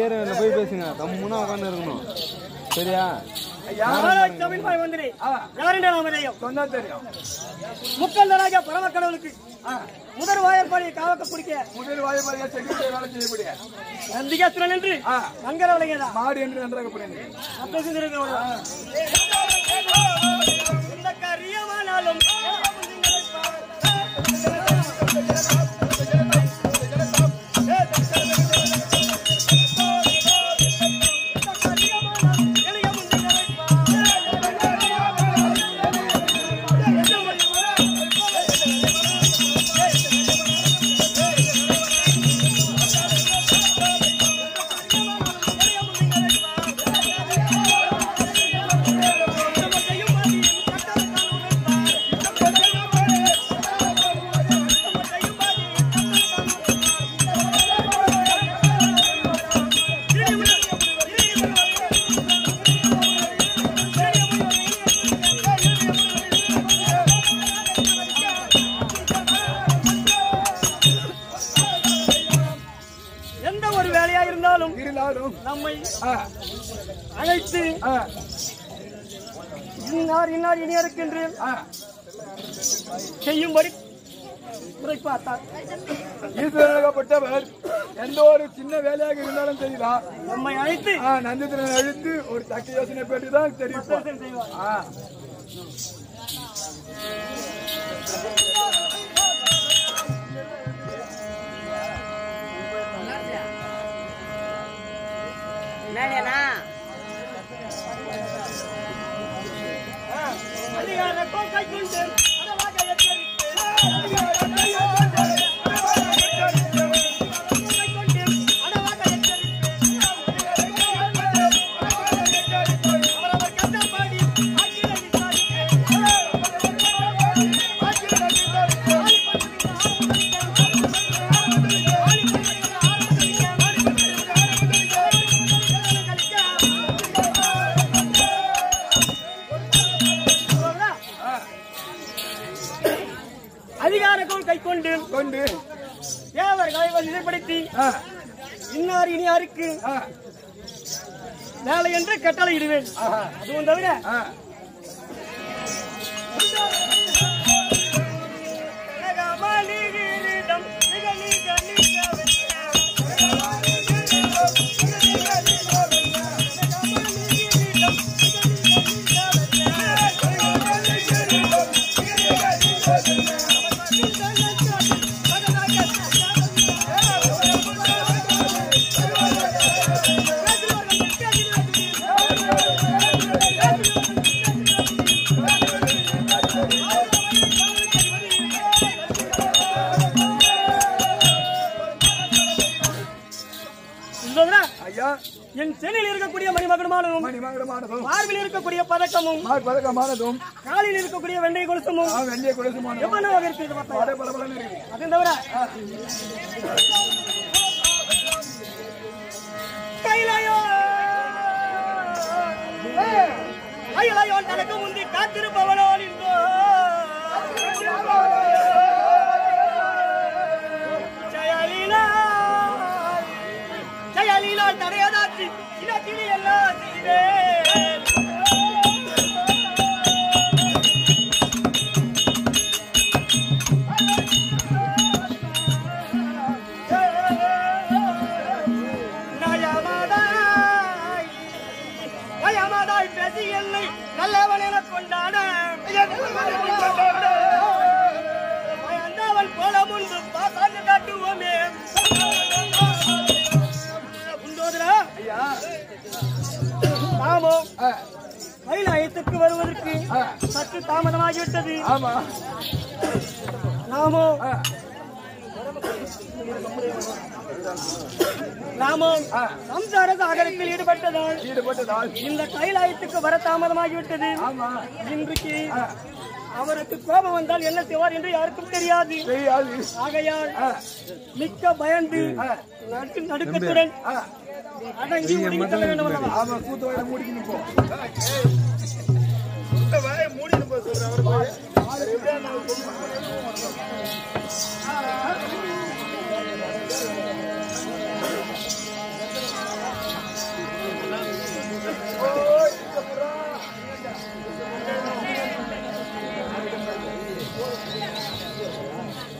ஏரியாவில் போய் பேசுங்க, கம்முன்னா உட்காந்து இருக்கணும். சரியா? முக்கந்தராஜா பரமக்கடவுளுக்கு முதல் வாயற்பாடியை காவக்க குடிக்க முதல் வாயற்பாடியை செக்யூரிட்டி வேலை செய்யக்கூடிய நந்திகாசுரன் என்று மங்கரவளையதா மாடு என்று நன்றாக புரிந்து இந்த கரியமானாலும் நம்மை அழைத்து இன்னார் இன்னார் இனி இருக்கின்றேன் செய்யும்படி உரைப்பார்த்தார். ஈஸ்வரப்பட்டவர் எந்த ஒரு சின்ன வேலையாக இருந்தாலும் சரிதான் நம்மை அழைத்து நந்திதரன் அழைத்து ஒரு தக்க யோசனை பெற்றுதான் தெரிவிப்பார். அதிகாரத்தை கைக்கொண்டு கொண்டு தேவர்களை வழிபடுத்தி இன்னார் இனியாருக்கு வேலை என்று கட்டளை இடுவேன். அதுவும் தவிர என் சென்னையில் இருக்கக்கூடிய மணிமகனமானதும் மார்பில் இருக்கக்கூடிய பதக்கமானதும் காலில் இருக்கக்கூடிய வெண்டை கொலுசுமும் எவ்வளவு இருக்கிறது. அதன் தவிர கையிலையோ தனக்கு முந்தி காத்திருப்பவனோ ஜெயலீலால் தடையதாற்றி இலக்கினி எல்லாம் செய்தேன். நயமாதாய் பேசி என்னை நல்லவன் என கொண்டாட பயந்தவன் போல முன்பு பாசாண்டு காட்டுவோமே. நாமோ கைலாயத்துக்கு வருவதற்கு சற்று தாமதமாகிவிட்டது. நாமோ சம்சார சாகரத்தில் ஈடுபட்டதால் இந்த கைலாயத்துக்கு வர தாமதமாகிவிட்டது. இன்றைக்கு அவருக்கு கோபம் வந்தால் என்ன செய்வார் என்று யாருக்கும் தெரியாது. ஆகையால் மிக்க பயந்து நடுக்கத்துடன் அடங்கி ஒதுங்கி செல்ல வேண்டும் அல்லவா? மூடி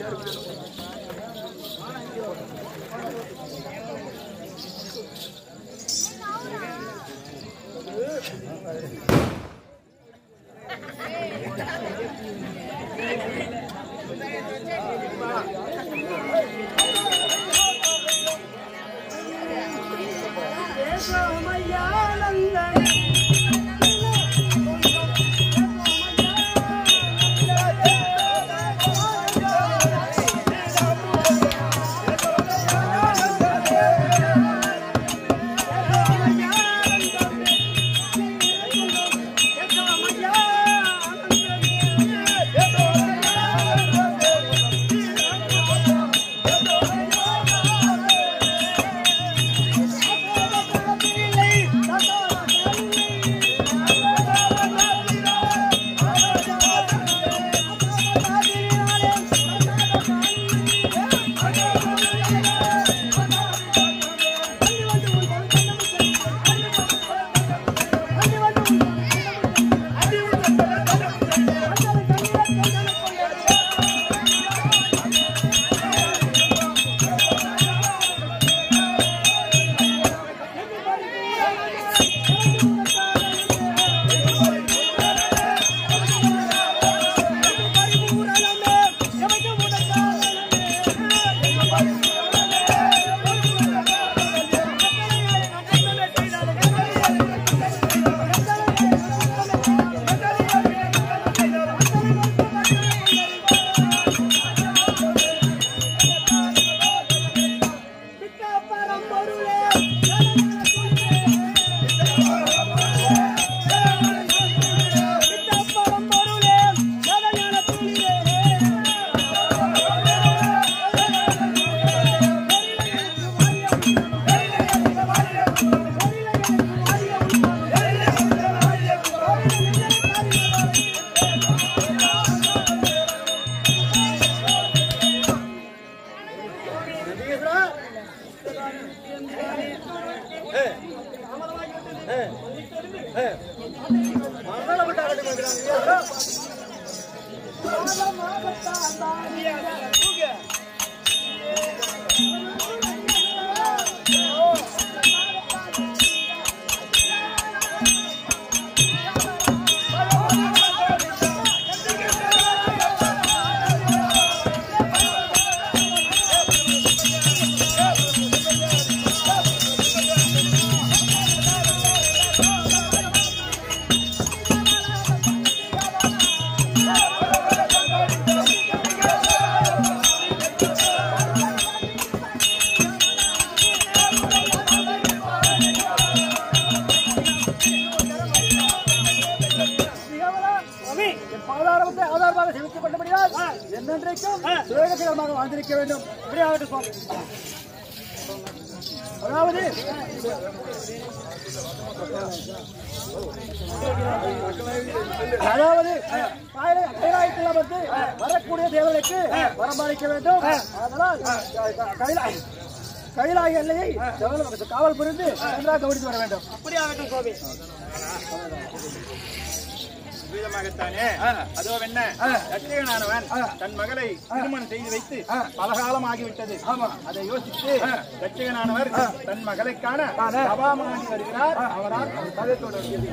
வரக்கூடிய தேவர்களுக்கு வரமளிக்க வேண்டும். அதனால் கைலாய எல்லையை காவல் புரிந்து நன்றாக கவனித்து வர வேண்டும். அப்படியாகட்டும் கோபி. வீதமாகத்தானே அதோ என்ன தட்சகனானவன் தன் மகளை திருமணம் செய்து வைத்து பலகாலம் ஆகிவிட்டது. அதை யோசித்து தட்சகனானவர் தன் மகளை காண சபாமாகி வருகிறார். அவரால் கதை தொடர்கிறது.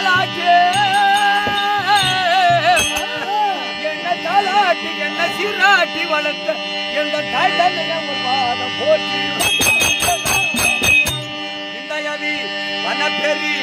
தாலாட்டு என்ன சீராட்டி வளர்த்த எந்த தாய் தந்தையம் பாதம் போற்றி இந்தயவி வனப்பெரி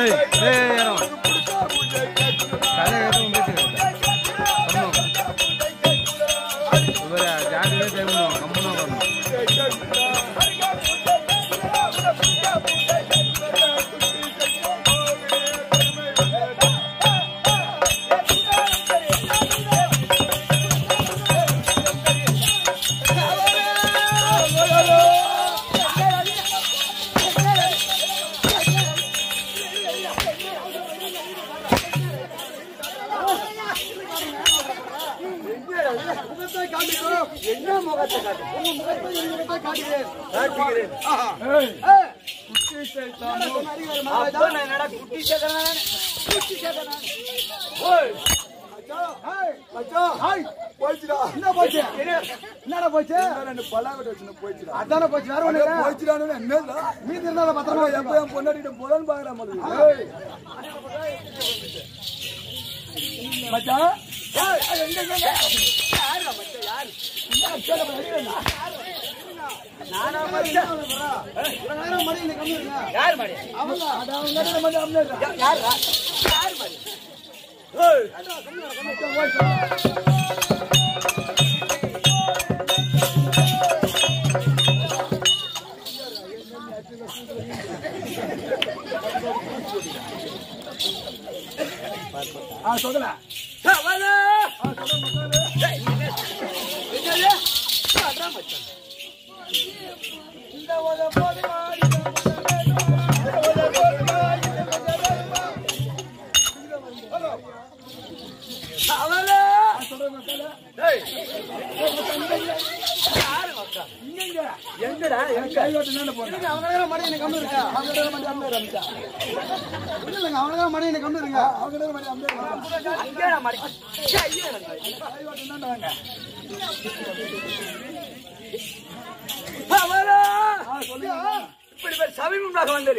சமீபமாக வந்தது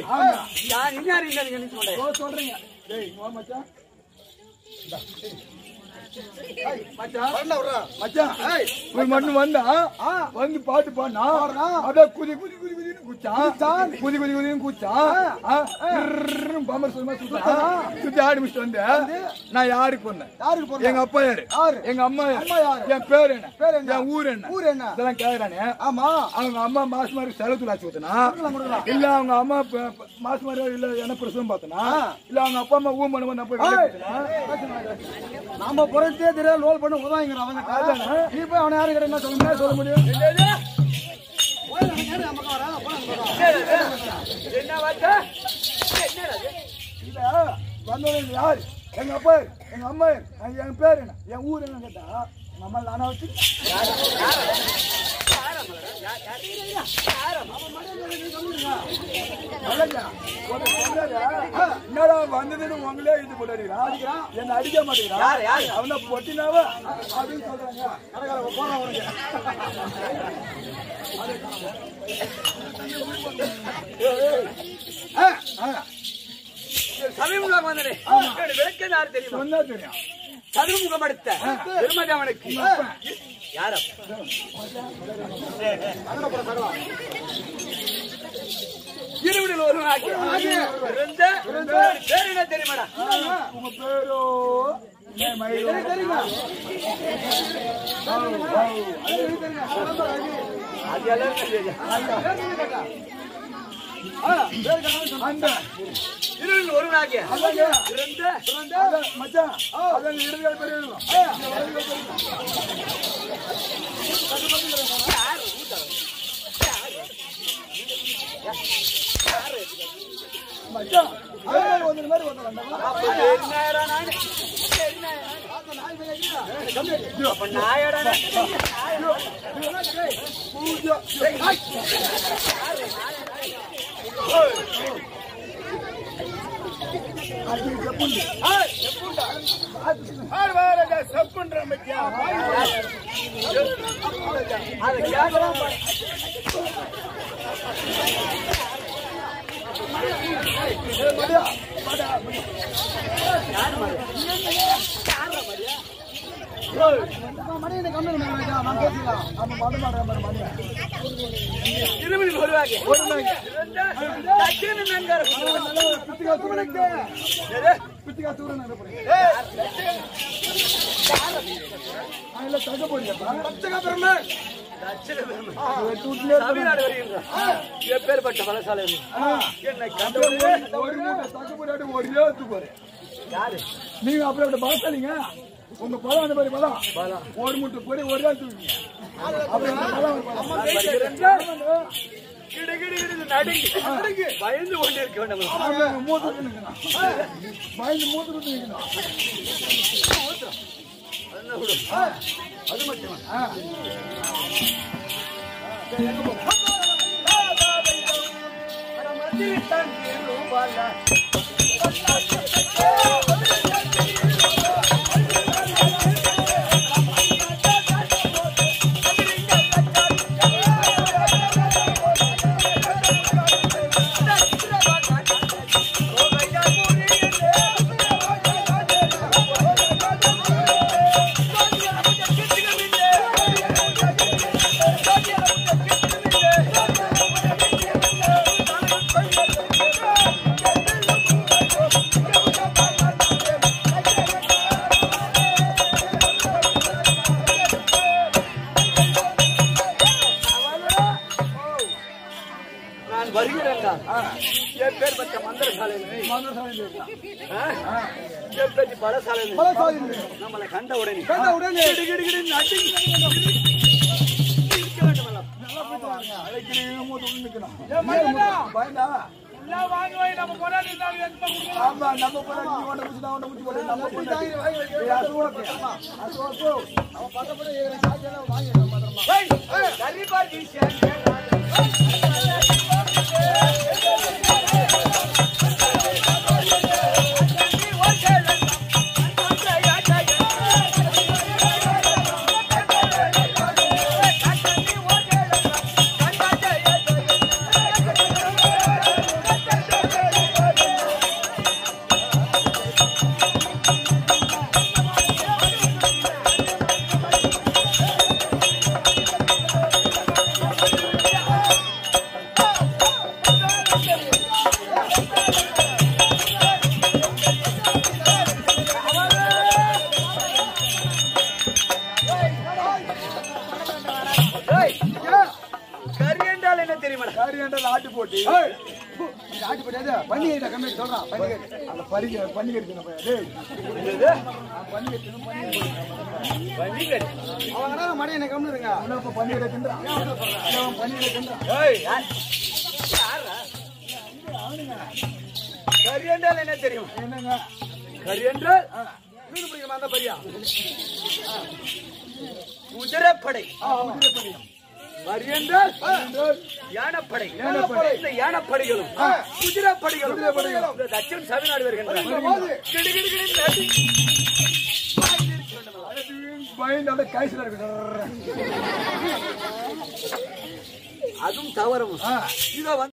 சொல்றீங்க வந்து பாட்டு பாடினா அப்படியே குதி குதி குதி குதின்னு குச்சான் குதி குதி குதின்னு குச்சான் பாம்பர் சுத்தி ஆடி முடிச்சுட்டு வந்து நான் யாருக்கு பொண்ணேன் எங்க அப்பா யாரு எங்க அம்மா யாரு என் பேர் என்ன என் ஊர் என்ன இதெல்லாம் கேக்குறானே ஆமா அவங்க அம்மா மாசமாரி செலவு துளாச்சு ஊத்துனா இல்ல அவங்க அம்மா மாசமாரி இல்ல என்ன பிரசவம் பார்த்தனா இல்ல அவங்க அப்பா அம்மா ஊம் பண்ண நான் போய் நாம புறத்தே தெரியாது லோல் பண்ண உதவாங்க அவங்க நீ போய் அவனை யாரு கிட்ட என்ன சொல்ல முடியும் வந்தவங்க யாரு எங்க அப்பா எங்க அம்மா என் பேர் என்ன என் ஊர் என்ன கேட்டா நம்ம நானா வச்சு என்னடா வந்ததுன்னு உங்களே இது போட்டா என்ன அடிக்க மாட்டேங்கிறான் அவனை பொட்டினாவ அப்படின்னு சொல்றாங்க போறாங்க சமீபமாக வந்தனே விளக்கம் யாரு தெரியும் சொன்னா தெரியும் சதுர்முகம் அடுத்த பெருமதவனுக்கு யார இருவிடில் ஒரு பேர் என்ன தெரியுமாடா உங்க பேரோ அது எல்லாரும் இருள் ஒருவனாகிய மச்சான் மணியை கம்மி நான் பேசிக்கலாம். நம்ம மடம் மாடுற மணி இருபது வருவாங்க பித்திகா தூரம் தமிழ்நாடு வருகின்றான் எப்பேற்பட்ட பலசாலை என்னை கண்டவுடனே யாரு நீங்க அப்படி பலசாலிங்க உங்க பலம் அந்த மாதிரி பலம் ஒரு மூட்டை பொடி ஒரு நாள் தூக்கிங்க பயந்து கொண்டு இருக்க வேண்டும் பயந்து மூத்து அது மட்டும் நம்மளை கண்ட உடனே ஆட்டு போட்டி ஆட்டு போட்டி பன்னிகை கம்மி சொல்றான் பன்னிகை அவங்க மணி என்ன கம்மி இருங்க பன்னிகை கரி என்றால் என்ன தெரியும்? என்னங்க கரி என்றால் மீன் பிடிக்க அந்த பரியா குதிரைப்படை. கரி என்றால் யானைப்படை. இந்த யானைப்படைகளும் குதிரைப்படைகளும் தட்சன் தமிழ்நாடு வருகின்றன. அதுவும் தவறும்.